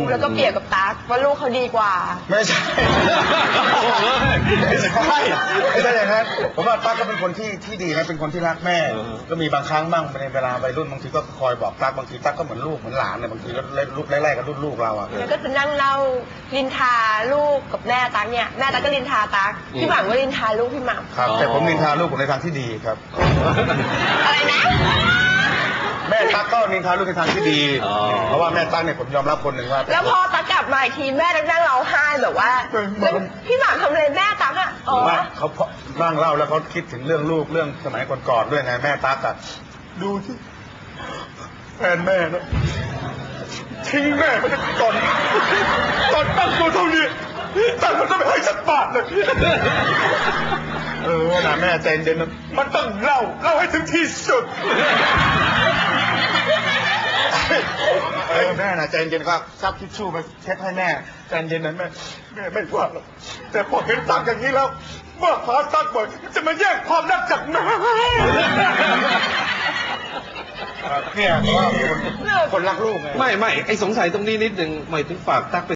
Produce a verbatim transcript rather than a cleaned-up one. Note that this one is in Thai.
แล้วก็เปรียบกับตั๊กว่าลูกเขาดีกว่าไม่ใช่ไม่ใช่ไม่ใช่อย่างนั้นผมว่าตั๊กก็เป็นคนที่ที่ดีนะเป็นคนที่รักแม่ก็มีบางครั้งบ้างในเวลาวัยรุ่นบางทีก็คอยบอกตั๊กบางทีตั๊กก็เหมือนลูกเหมือนหลานเนี่ยบางทีก็เล่นลูกไล่ๆกับรุ่นลูกเราอ่ะแล้วก็จะนั่งเล่าลินทาลูกกับแม่ตั๊กเนี่ยแม่ตั๊กก็ลินทาตั๊กพี่หม่ำก็ลินทาลูกพี่หม่ำครับแต่ผมลินทาลูกผมในทางที่ดีครับอะไรนะแม่ตั๊กก็นินทาลูกในทางที่ดีเพราะว่าแม่ตั๊กเนี่ยผมยอมรับคนหนึ่งว่าแล้วพอตั๊กกลับมาอีกทีแม่ตั๊กนั่งร้องไห้แบบว่าพี่หม่ำทำอะไรแม่ตั๊กอ่ะอ๋อเขานั่งเล่าแล้วเขาคิดถึงเรื่องลูกเรื่องสมัยก่อนๆด้วยไงแม่ตั๊กอ่ะดูที่แฟนแม่นะทิ้งแม่ไปตอนตอนตั้งตัวเท่านี้ตั้งมันจะไม่ให้สักบาทเลยเออนะแม่ใจเย็นนะมันต้องเล่าเล่าให้ถึงที่สุดเออแม่นะใจเย็นครับซับทิชชู่มาเช็ดให้แม่ใจเย็นนะแม่แม่ไม่ว่าหรอกแต่พอเห็นตักอย่างนี้แล้วเมื่อฟ้าตักบ่อยจะมาแย่งความรักจากแม่เนี่ยคนรักลูกไงไม่ไม่ไอ้สงสัยตรงนี้นิดหนึ่งไม่ถึงฝากตักไป